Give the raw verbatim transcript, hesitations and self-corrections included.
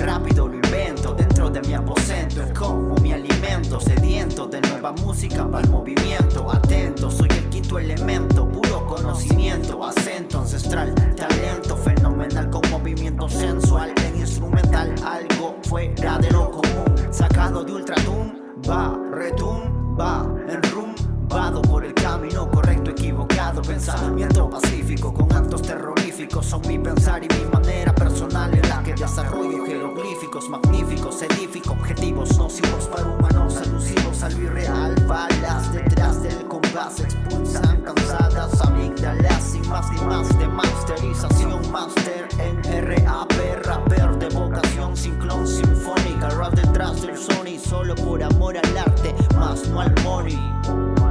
rápido lo invento dentro de mi aposento. Es como mi alimento, sediento de nueva música para el movimiento. Atento, soy el quinto elemento, puro conocimiento, acento ancestral, talento fenomenal con movimiento sensual en instrumental, algo fuera de lo común, sacado de ultratum, va, retumba, enrumbado por el camino correcto, equivocado, pensamiento pacífico con actos terroríficos. Son mi pensar y mi manera personal en la que desarrollo jeroglíficos magníficos, edifico objetivos nocivos para humanos alusivos a lo irreal. Balas detrás del compás expulsan cansadas amígdalas y más y más de masterización. Master en R A P, rapper de vocación sin clon sinfónica, rap detrás del Sony solo por amor al arte, más no al money.